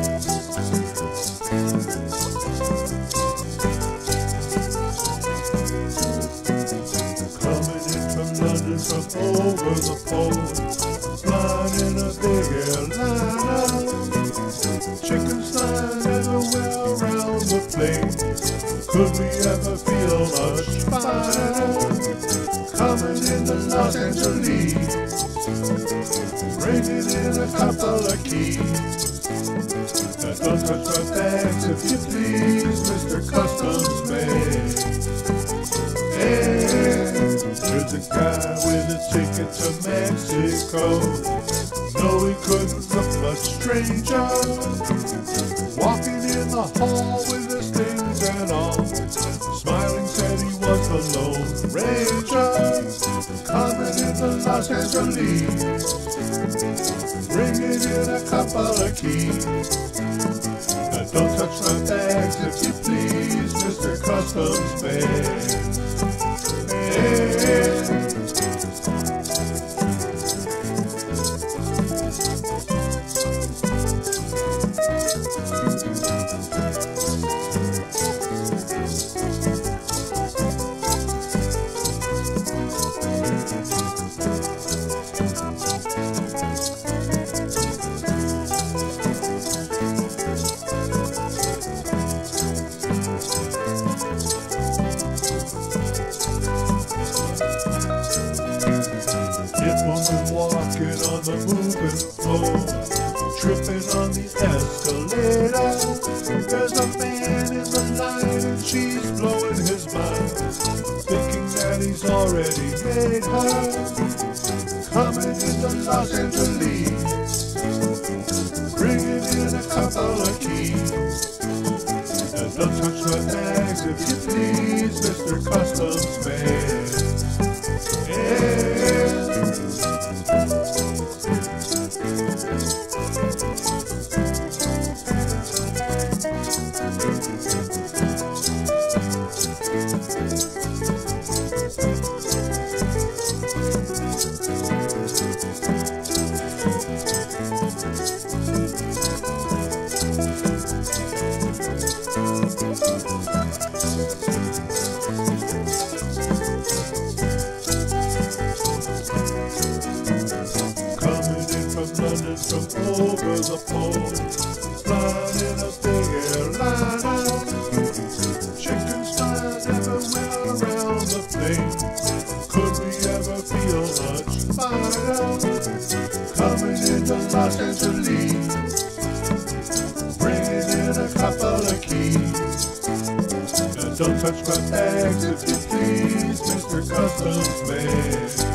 Coming in from London from over the pole, flying in a big airliner. Chickens flying everywhere around the plane. Could we ever feel much finer? Coming into Los Angeles, bringing in a couple of keys. Now don't touch my bags if you please, Mr. Customs Man. Hey, there's a guy with a ticket to Mexico. No, he couldn't look much stranger, walking in the hall with his things and all. Smiling said he was the Lone Ranger, coming into Los Angeles, bringing in a couple of keys. Now don't touch my bags if you please, Mr. Customs Man. Hey. Hit woman walking on the moving floor, tripping on the escalator. There's a man in the line and she's blowing his mind, thinking that he's already made her. Coming into Los Angeles, bringing in a couple of keys. And don't touch my bags if you please, Mr. Customs Man. Yeah. London from over the pole, flying in a big airliner. Chickens flying everywhere around the plane. Could we ever feel much finer? Coming into Los Angeles, bringing in a couple of keys. Now don't touch my bags if you please, Mr. Customs Man.